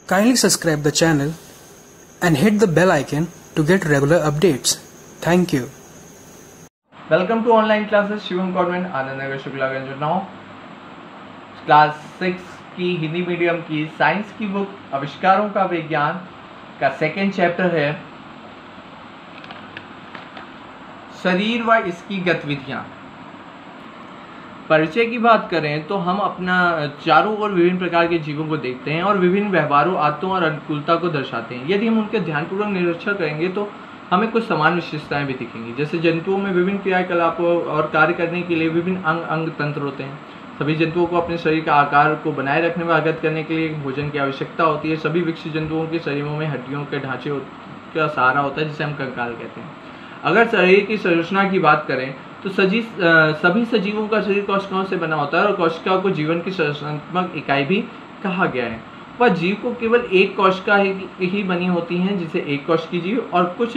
Kindly subscribe the channel and hit the bell icon to get regular updates. Thank you. Welcome to online classes Shivam convent Anand Nagar Shuklaganj Unnao. Class 6 की Hindi medium की science की book आविष्कारों का विज्ञान का second chapter है शरीर व इसकी गतिविधियाँ। परिचय की बात करें तो हम अपना चारों ओर विभिन्न प्रकार के जीवों को देखते हैं और विभिन्न व्यवहारों, आदतों और अनुकूलता को दर्शाते हैं। यदि हम उनके ध्यानपूर्वक निरीक्षण करेंगे तो हमें कुछ समान विशेषताएं भी दिखेंगी। जैसे जंतुओं में विभिन्न क्रियाकलापों और कार्य करने के लिए विभिन्न अंग तंत्र होते हैं। सभी जंतुओं को अपने शरीर का आकार को बनाए रखने व आगत करने के लिए भोजन की आवश्यकता होती है। सभी विकसित जंतुओं के शरीरों में हड्डियों के ढांचे का सहारा होता है, जिसे हम कंकाल कहते हैं। अगर शरीर की संरचना की बात करें तो सभी सजीवों का शरीर कोशिकाओं से बना होता है और कोशिकाओं को जीवन की संरचनात्मक इकाई भी कहा गया है। वह जीव को केवल एक कोशिका ही बनी होती हैं, जिसे एक कोशिकीय जीव, और कुछ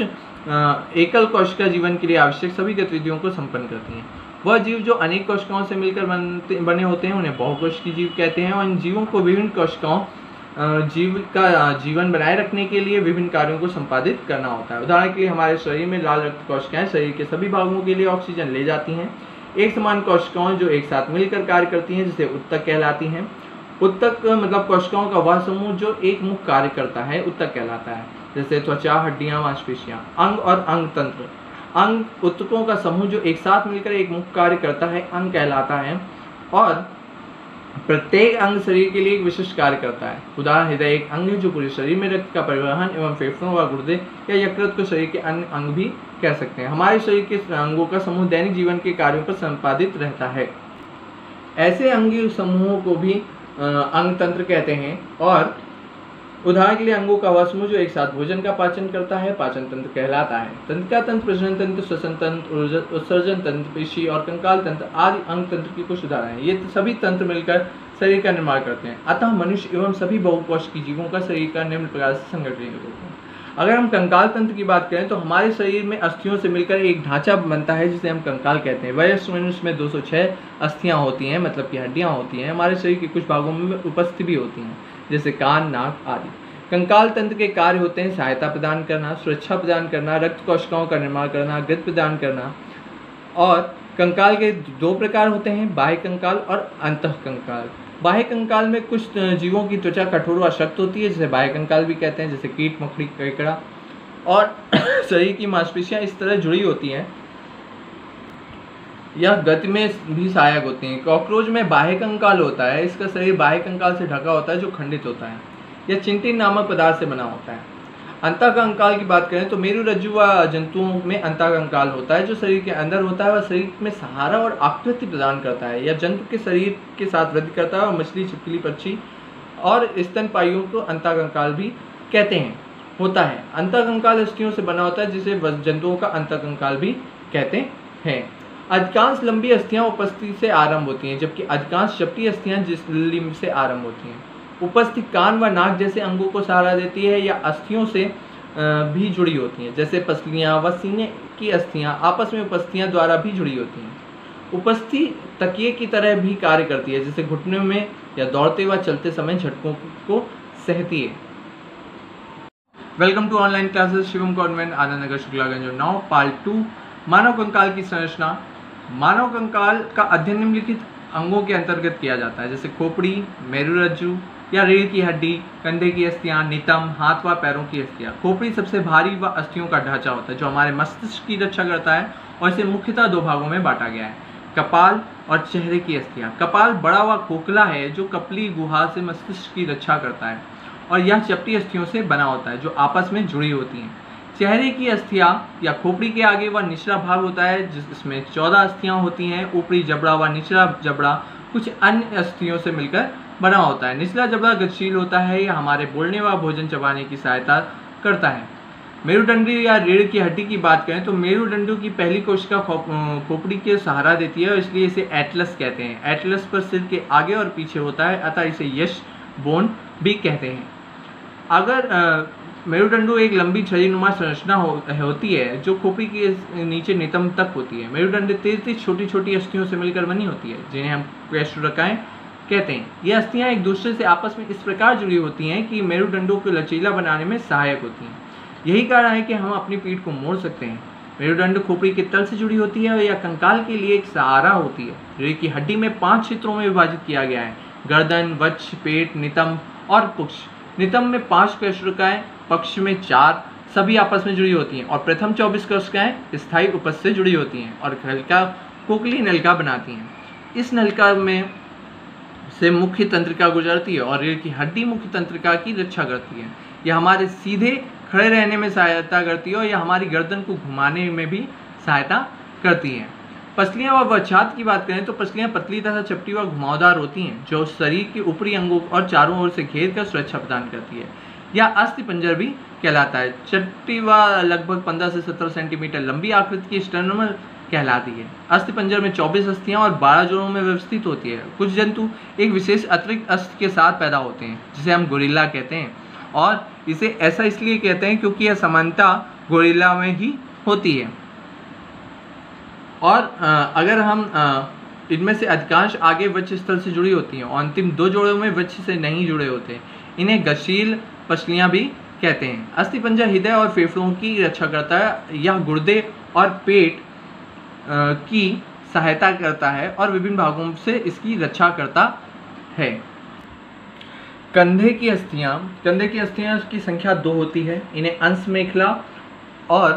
एकल कोशिका जीवन के लिए आवश्यक सभी गतिविधियों को संपन्न करती हैं। वह जीव जो अनेक कोशिकाओं से मिलकर बने होते हैं उन्हें बहुकोशिकीय जीव कहते हैं। और इन जीवों को विभिन्न कोशिकाओं जीव का जीवन बनाए रखने के लिए विभिन्न कार्यों को संपादित करना होता है। उदाहरण के लिए हमारे शरीर में लाल रक्त कोशिकाएं शरीर के सभी भागों के लिए ऑक्सीजन ले जाती हैं। एक समान कोशिकाओं जो एक साथ मिलकर कार्य करती हैं, जिसे उत्तक कहलाती हैं। उत्तक मतलब कोशिकाओं का वह समूह जो एक मुख्य कार्य करता है, उत्तक कहलाता है। जैसे त्वचा, हड्डियां, मांसपेशियां। अंग और अंग तंत्र। अंग उत्तकों का समूह जो एक साथ मिलकर एक मुख्य कार्य करता है, अंग कहलाता है। और प्रत्येक अंग शरीर के लिए एक विशिष्ट कार्य करता है। उदाहरण हृदय एक अंग है जो पूरे शरीर में रक्त का परिवहन एवं फेफड़ों व गुर्दे या यकृत को शरीर के अन्य अंग भी कह सकते हैं। हमारे शरीर के अंगों का समूह दैनिक जीवन के कार्यों पर संपादित रहता है। ऐसे अंगीय समूहों को भी अंग तंत्र कहते हैं। और उदाहरण के लिए अंगों का वह समूह जो एक साथ भोजन का पाचन करता है, पाचन तंत्र कहलाता है। तंत्रिका तंत्र, प्रजनन तंत्र, श्वसन तंत्र, उत्सर्जन तंत्र, पेशी और कंकाल तंत्र आदि अंग तंत्र की कुछ उदाहरण हैं। ये सभी तंत्र मिलकर शरीर का निर्माण करते हैं। अतः मनुष्य एवं सभी बहुकोशिकीय जीवों का शरीर का निम्न प्रकार से संगठन होता है। अगर हम कंकाल तंत्र की बात करें तो हमारे शरीर में अस्थियों से मिलकर एक ढांचा बनता है, जिसे हम कंकाल कहते हैं। वयस्क मनुष्य में 206 अस्थियां होती हैं, मतलब कि हड्डियां होती हैं। हमारे शरीर के कुछ भागों में उपस्थित भी होती हैं, जैसे कान, नाक आदि। कंकाल तंत्र के कार्य होते हैं सहायता प्रदान करना, सुरक्षा प्रदान करना, रक्त कोशिकाओं का निर्माण करना, गति प्रदान करना। और कंकाल के दो प्रकार होते हैं, बाह्य कंकाल और अंतः कंकाल। बाह्य कंकाल में कुछ जीवों की त्वचा कठोर व सख्त होती है, जिसे बाह्य कंकाल भी कहते हैं, जैसे कीट, मकड़ी, केकड़ा। और शरीर की मांसपेशियां इस तरह जुड़ी होती हैं, यह गति में भी सहायक होती हैं। कॉकरोच में बाह्य कंकाल होता है, इसका शरीर बाह्य कंकाल से ढका होता है जो खंडित होता है। यह चिंटिन नामक पदार्थ से बना होता है। अंतःकंकाल की बात करें तो मेरुरज्जु व जंतुओं में अंतःकंकाल होता है, जो शरीर के अंदर होता है और शरीर में सहारा और आकृति प्रदान करता है। यह जंतु के शरीर के साथ वृद्धि करता है और मछली, छिपकली, पक्षी और स्तनपायियों को अंतःकंकाल भी कहते हैं होता है। अंतःकंकाल अस्थियों से बना होता है, जिसे जंतुओं का अंतःकंकाल भी कहते हैं। अधिकांश लंबी अस्थियां उपस्थिति से आरंभ होती हैं, जबकि अधिकांश चपटी अस्थियां झिल्ली से आरंभ होती हैं। उपस्थिति कान व नाक जैसे अंगों को सहारा देती है या अस्थियों से भी जुड़ी होती हैं, जैसे पसलियां व सीने की अस्थियां आपस में उपस्थितियों द्वारा भी जुड़ी होती हैं। उपस्थिति तकिए की तरह भी कार्य करती है, जैसे घुटनों में या दौड़ते व चलते समय झटकों को सहती है। Welcome to online classes Shivam convent Anand Nagar Shuklaganj Unnao. Part 2 मानव कंकाल की संरचना। मानव कंकाल का अध्ययन निम्नलिखित अंगों के अंतर्गत किया जाता है, जैसे खोपड़ी, मेरुरज्जु या रीढ़ की हड्डी, कंधे की अस्थियां, नितंब, हाथ व पैरों की अस्थियां। खोपड़ी सबसे भारी व अस्थियों का ढांचा होता है, जो हमारे मस्तिष्क की रक्षा करता है, और इसे मुख्यतः दो भागों में बांटा गया है, कपाल और चेहरे की अस्थियां। कपाल बड़ा व खोखला है, जो कपली गुहा से मस्तिष्क की रक्षा करता है, और यह चपटी अस्थियों से बना होता है, जो आपस में जुड़ी होती हैं। चेहरे की अस्थियां या खोपड़ी के आगे व निचला भाग होता है, जिसमें 14 अस्थियां होती हैं। ऊपरी जबड़ा व निचला जबड़ा कुछ अन्य अस्थियों से मिलकर बना होता है। निचला जबड़ा गतिशील होता है, यह हमारे बोलने व भोजन चबाने की सहायता करता है। मेरुदंडी या रीढ़ की हड्डी की बात करें तो मेरुदंडों की पहली कोशिका खोपड़ी के सहारा देती है, और इसलिए इसे एटलस कहते हैं। एटलस पर सिर के आगे और पीछे होता है, अतः इसे यश बोन भी कहते हैं। अगर मेरुदंडों एक लंबी छड़ीनुमा संरचना होती है, जो खोपड़ी के नीचे नितंब तक होती है। मेरुदंड 33 छोटी छोटी अस्थियों से मिलकर बनी होती है, जिन्हें हम कैस्ट्रोरकाएं कहते हैं। ये अस्थियां एक दूसरे से आपस में इस प्रकार जुड़ी होती हैं कि मेरुदंडों को लचीला बनाने में सहायक होती हैं। यही कारण है कि हम अपनी पीठ को मोड़ सकते हैं। मेरुदंड खोपड़ी के तल से जुड़ी होती है या कंकाल के लिए एक सहारा होती है। रीढ़ की हड्डी में 5 क्षेत्रों में विभाजित किया गया है: गर्दन, वक्ष, पेट, नितंब और पुक्ष। नितंब में 5 कोशिकाएं, पक्ष में 4, सभी आपस में जुड़ी होती हैं और प्रथम 24 कोशिकाएं स्थायी उपस्थ से जुड़ी होती हैं और हल्का खोखली नलिका बनाती हैं। इस नलिका में से मुख्य तंत्रिका गुजरती है और रीढ़ की हड्डी मुख्य तंत्रिका की रक्षा करती है। यह हमारे सीधे खड़े रहने में सहायता करती है और यह हमारी गर्दन को घुमाने में भी सहायता करती है। पसलियां व वक्षात की बात करें तो पसलियां पतली तथा चपटी व घुमावदार होती हैं जो शरीर के ऊपरी अंगों और चारों ओर से घेर कर सुरक्षा प्रदान करती है। यह अस्थि पंजर भी कहलाता है। चपटी व लगभग 15 से 17 सेंटीमीटर लंबी आकृति की स्टर्नम कहलाती है। अस्थि पंजर में 24 अस्थियां और 12 जोड़ों में व्यवस्थित होती है। कुछ जंतु एक विशेष अतिरिक्त अस्थि के साथ पैदा होते हैं जिसे हम गोरिल्ला कहते हैं और इसे ऐसा इसलिए कहते हैं क्योंकि यह समानता गोरिल्ला में ही होती है। और अगर हम इनमें से अधिकांश आगे वक्ष स्थल से जुड़ी होती हैं और अंतिम 2 जोड़ों में वक्ष से नहीं जुड़े होते, इन्हें गशील पसलियां भी कहते हैं। अस्थि पंजर हृदय और फेफड़ों की रक्षा करता है। यह गुर्दे और पेट की सहायता करता है और विभिन्न भागों से इसकी रक्षा करता है। कंधे की अस्थियां की संख्या 2 होती है। इन्हें अंश मेखला और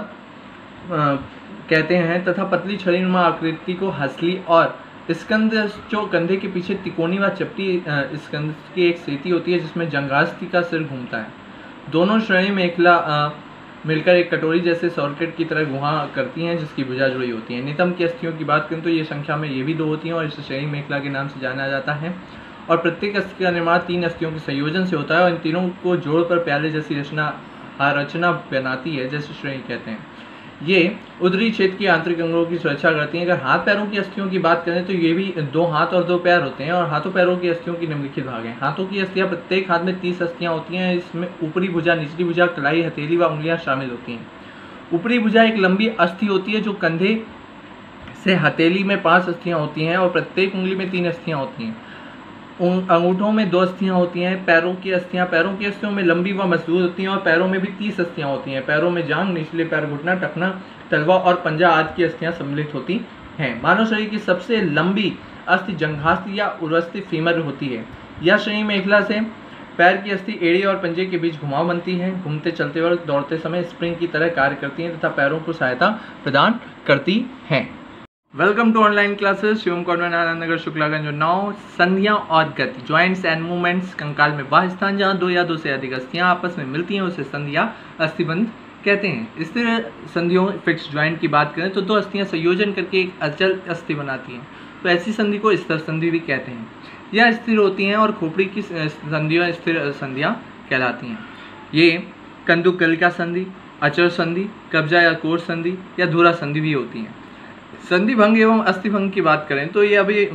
कहते हैं तथा पतली छड़ीनुमा आकृति को हसली और स्कंद जो कंधे के पीछे तिकोनी व चपटी स्कंद की एक सेती होती है जिसमें जंघास्थि का सिर घूमता है। दोनों श्रेणी मेखला मिलकर एक कटोरी जैसे सॉकेट की तरह गुहा करती हैं जिसकी भुजा जुड़ी होती है। नितंब की अस्थियों की बात करें तो ये संख्या में ये भी 2 होती हैं और इसे श्रेणी मेखला के नाम से जाना जाता है और प्रत्येक अस्थि का निर्माण 3 अस्थियों के संयोजन से होता है और इन तीनों को जोड़कर प्याले जैसी रचना बनाती है जैसे श्रेणी कहते हैं। ये उदरी क्षेत्र की आंतरिक अंगों की सुरक्षा करती हैं। अगर हाथ पैरों की अस्थियों की बात करें तो ये भी 2 हाथ और 2 पैर होते हैं और हाथों पैरों की अस्थियों की निम्नलिखित भाग हैं। हाथों की अस्थियां प्रत्येक हाथ में 30 अस्थियां होती हैं। इसमें ऊपरी भुजा, निचली भुजा, कलाई, हथेली व उंगलियां शामिल होती हैं। ऊपरी भुजा एक लंबी अस्थि होती है जो कंधे से हथेली में 5 अस्थियां होती हैं और प्रत्येक उंगली में 3 अस्थियां होती हैं। अंगूठों में 2 अस्थियां होती हैं। पैरों की अस्थियों में लंबी व मजबूत होती हैं और पैरों में भी 30 अस्थियां होती हैं। पैरों में जांघ, निचले पैर, घुटना, टखना, तलवा और पंजा आदि की अस्थियां सम्मिलित होती हैं। मानव शरीर की सबसे लंबी अस्थि जंघास्थि या उरस्थि फीमर होती है। यह श्रेणी मेखला से पैर की अस्थि एड़ी और पंजे के बीच घुमाव बनती है। घूमते चलते वक्त दौड़ते समय स्प्रिंग की तरह कार्य करती हैं तथा पैरों को सहायता प्रदान करती हैं। Welcome to online classes. Shivam convent, Anand Nagar, Shuklaganj. 9 संधियां और गति, ज्वाइंट्स एंड मूवमेंट्स। कंकाल में वह स्थान जहां 2 या 2 से अधिक अस्थियां आपस में मिलती हैं उसे संधि या अस्थिबंध कहते हैं। स्थिर संधियों फिक्स ज्वाइंट की बात करें तो 2 अस्थियां संयोजन करके एक अचल अस्थि बनाती हैं तो ऐसी संधि को स्थिर संधि भी कहते हैं। यह स्थिर होती हैं और खोपड़ी की संधियां स्थिर संधियां कहलाती हैं। ये कंदुकलिका संधि, अचल संधि, कब्जा या कोर संधि या धुरा संधि भी होती हैं। संधि भंग एवं अस्थि भंग की बात करें तो ये अभी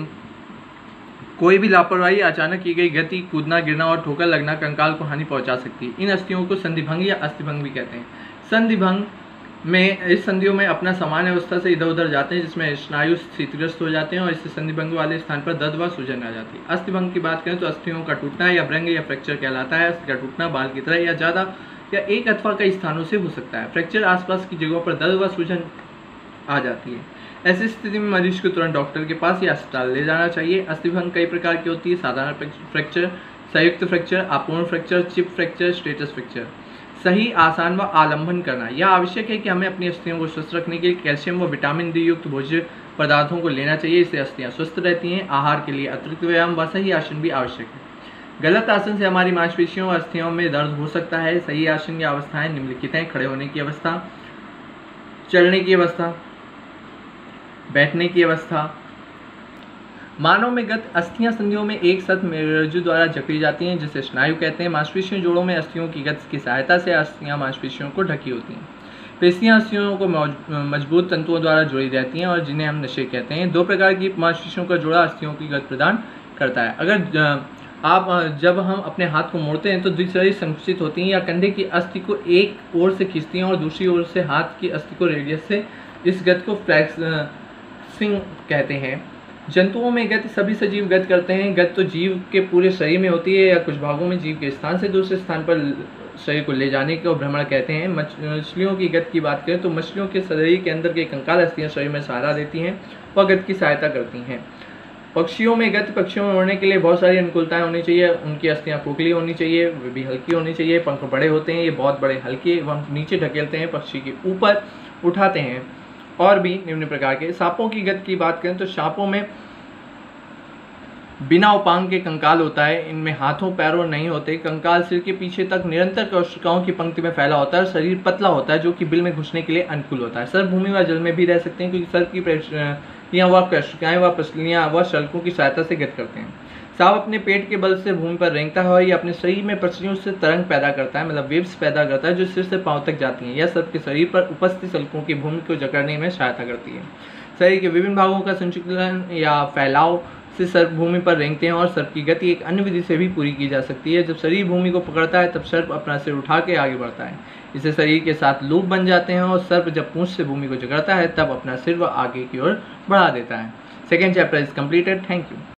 कोई भी लापरवाही, अचानक की गई गति, कूदना, गिरना और ठोकर लगना कंकाल को हानि पहुंचा सकती है। इन अस्थियों को संधि भंग या अस्थि भंग भी कहते हैं। संधि भंग में इस संधियों में अपना सामान्य अवस्था से इधर उधर जाते हैं जिसमें स्नायु क्षतिग्रस्त हो जाते हैं और इससे संधि भंग वाले स्थान पर दर्द व सूजन आ जाती है। अस्थि भंग की बात करें तो अस्थियों का टूटना या व्रंग या फ्रैक्चर कहलाता है। अस्थि का टूटना बाल की तरह या ज़्यादा या एक अथवा कई स्थानों से हो सकता है। फ्रैक्चर आसपास की जगहों पर दर्द व सूजन आ जाती है। ऐसी स्थिति में मरीज को तुरंत डॉक्टर के पास या अस्पताल ले जाना चाहिए। अस्थि भंग कई प्रकार की होती है: साधारण फ्रैक्चर, संयुक्त फ्रैक्चर, अपूर्ण fracture, chip fracture, status fracture. सही, आसान व आलंबन करना। यह आवश्यक है कि हमें अपनी अस्थियों को स्वस्थ रखने के लिए कैल्शियम व विटामिन डी युक्त भोज्य पदार्थों को लेना चाहिए। इससे अस्थियां स्वस्थ रहती हैं। आहार के लिए अतिरिक्त व्यायाम व सही आसन भी आवश्यक है। गलत आसन से हमारी मांसपेशियों व अस्थियों में दर्द हो सकता है। सही आसन की अवस्थाएं निम्नलिखित हैं: खड़े होने की अवस्था, चलने की अवस्था, बैठने की अवस्था। मानव में गत अस्थियां संधियों में एक साथ मेरुरज्जु द्वारा जकड़ी जाती हैं जिसे स्नायु कहते हैं। मांसपेशियों जोड़ों में अस्थियों की गति की सहायता से अस्थियां मांसपेशियों को ढकी होती हैं। पेशियां अस्थियों को मजबूत तंतुओं द्वारा जोड़ी रहती हैं और जिन्हें हम नशे कहते हैं। 2 प्रकार की मांसपेशियों का जोड़ा अस्थियों की गति प्रदान करता है। जब हम अपने हाथ को मोड़ते हैं तो द्विचरी संकुचित होती हैं या कंधे की अस्थि को एक ओर से खींचती हैं और दूसरी ओर से हाथ की अस्थि को रेडियस से। इस गति को फ्लेक्सिंग कहते हैं। जंतुओं में गति सभी सजीव गति करते हैं। गति तो जीव के पूरे शरीर में होती है या कुछ भागों में जीव के स्थान से दूसरे स्थान पर शरीर को ले जाने को भ्रमण कहते हैं। मछलियों की गति की बात करें तो मछलियों के शरीर के अंदर के कंकाल अस्थियां शरीर में सहारा देती हैं व गति की सहायता करती हैं। पक्षियों में गति, पक्षियों में उड़ने के लिए बहुत सारी अनुकूलताएं होनी चाहिए। उनकी अस्थियां खोखली होनी चाहिए, वे भी हल्की होनी चाहिए। पंख बड़े होते हैं, ये बहुत बड़े हल्के एवं नीचे ढकेलते हैं, पक्षी के ऊपर उठाते हैं। और भी निम्न प्रकार के सांपों की गति की बात करें तो सांपों में बिना उपांग के कंकाल होता है। इनमें हाथों पैरों नहीं होते। कंकाल सिर के पीछे तक निरंतर कोशिकाओं की पंक्ति में फैला होता है। शरीर पतला होता है जो कि बिल में घुसने के लिए अनुकूल होता है। सर्प भूमि व जल में भी रह सकते हैं क्योंकि सर्प की व कोशिकाएं व पसलियां व शल्कों की सहायता से गति करते हैं। सांप अपने पेट के बल से भूमि पर रेंगता है और ये अपने शरीर में पसलियों से तरंग पैदा करता है, मतलब वेव्स पैदा करता है जो सिर से पांव तक जाती हैं। यह सर्प के शरीर पर उपस्थित शल्कों की भूमि को जकड़ने में सहायता करती है। शरीर के विभिन्न भागों का संचलन या फैलाव से सर्प भूमि पर रेंगते हैं और सर्प की गति एक अन्य विधि से भी पूरी की जा सकती है। जब शरीर भूमि को पकड़ता है तब सर्प अपना सिर उठा के आगे बढ़ता है। इससे शरीर के साथ लूप बन जाते हैं और सर्प जब पूंछ से भूमि को जकड़ता है तब अपना सिर व आगे की ओर बढ़ा देता है। Second chapter is completed. Thank you.